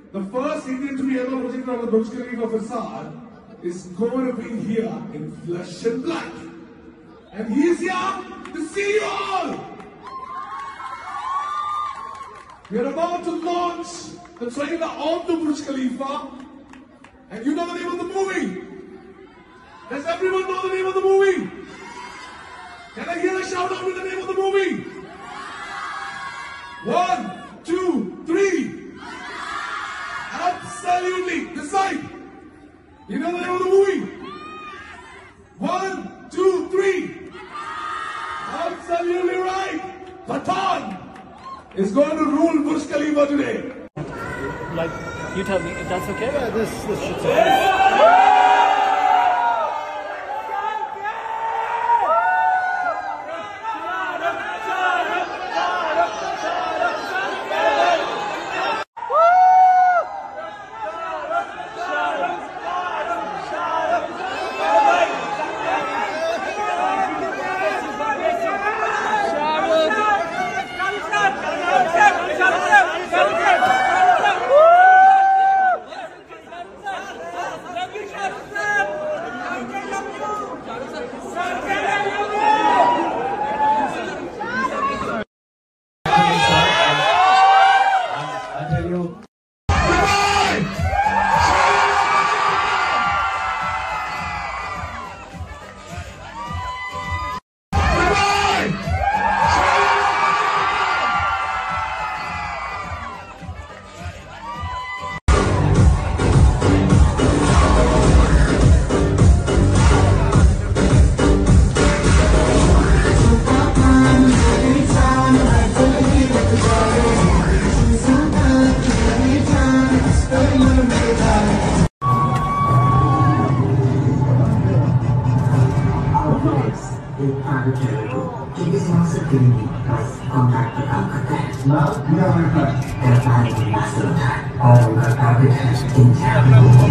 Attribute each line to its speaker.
Speaker 1: The first Indian to be ever projected on the Burj Khalifa facade is going to be here in flesh and blood. And he's here to see you all. We are about to launch the trailer on the Burj Khalifa. And you know the name of the movie? Does everyone know the name of the movie? Can I hear a shout out with the name of the movie? 1, 2, 3. Absolutely. This side. You know the name of the movie? 1, 2, 3. Absolutely right. Pathaan is going to rule Burj Khalifa today.
Speaker 2: Like, you tell me if that's okay? Yeah, this should say.
Speaker 3: Jadi semua segini pas kontak kita kata. Nah, dia mereka. Tertarik di masa. Orang berkabut,